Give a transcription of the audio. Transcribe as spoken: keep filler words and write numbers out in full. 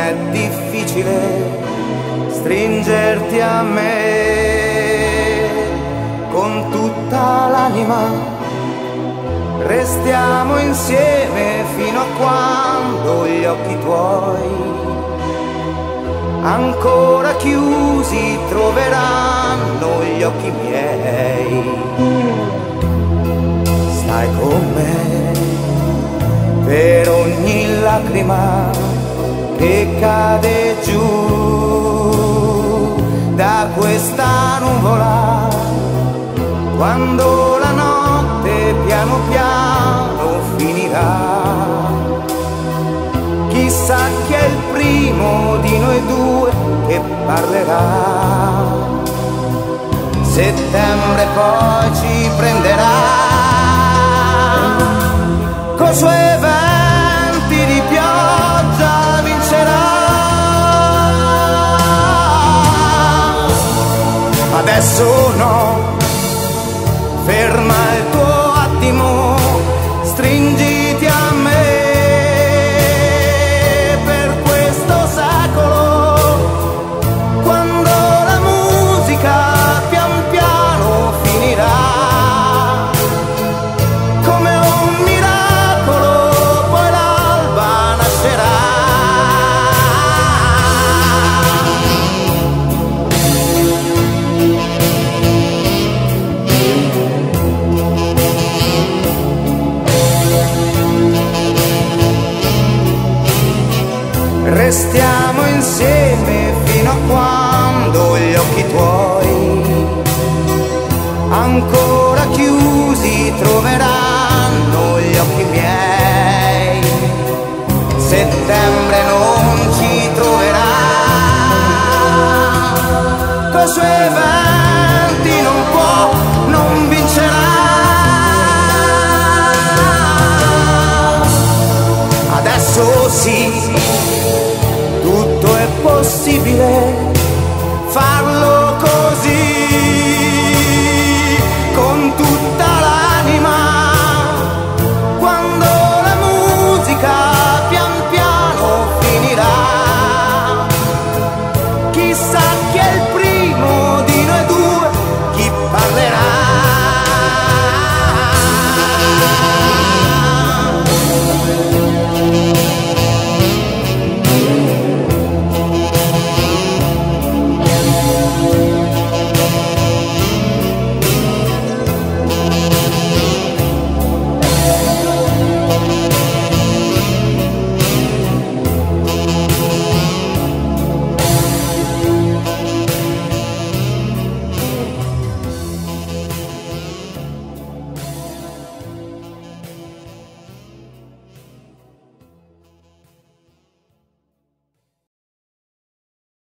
è difficile stringerti a me con tutta l'anima. Restiamo insieme fino a quando gli occhi tuoi ancora chiusi troveranno gli occhi miei. Stai con me per ogni lacrima che cade giù da questa nuvola, quando la notte piano piano finirà. Chissà chi è il primo di noi due che parlerà. Settembre poi ci prenderà coi suoi venti di pioggia, vincerà. Adesso no, ferma il tuo attimo, stringiti a me per questo secolo, quando la musica pian piano finirà. Come un miracolo poi l'alba nascerà. Restiamo insieme fino a quando gli occhi tuoi ancora chiusi troveranno gli occhi miei. Settembre non ci troverà, coi suoi venti non può, non vincerà. Adesso sì, tutto è possibile